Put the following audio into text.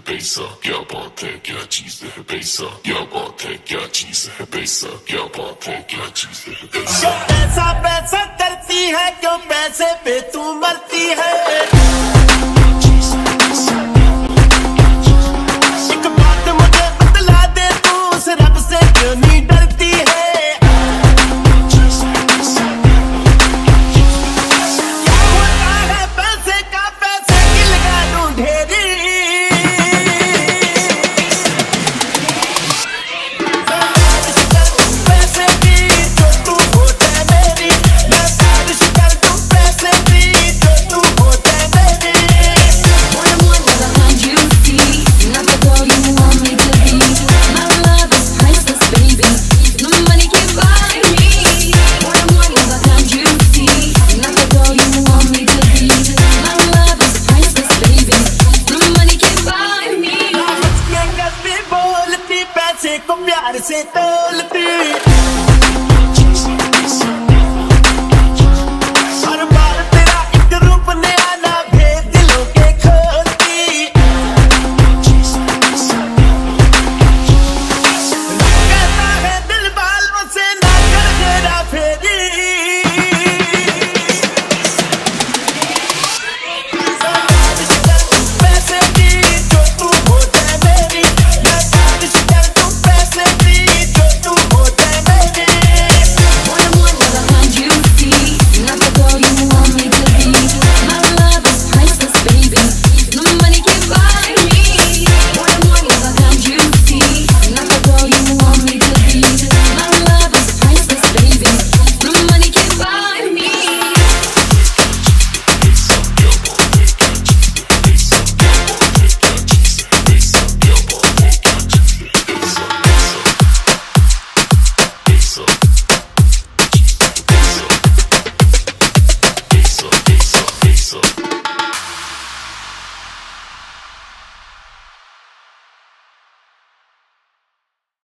पैसा क्या बात है क्या चीज है पैसा क्या बात है क्या चीज है पैसा क्या बात है क्या चीज है पैसा पैसा पैसा करती है क्यों पैसे पे तू मरती है एक बात मुझे बतला दे तू उस रब से क्यों नहीं डरती है को प्यार से तोलती